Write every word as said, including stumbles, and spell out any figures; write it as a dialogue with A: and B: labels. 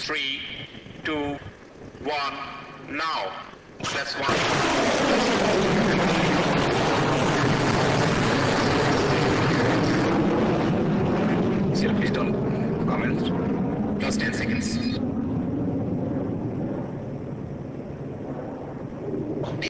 A: three, two, one, now. That's one. Sir, please don't comment. Plus ten seconds.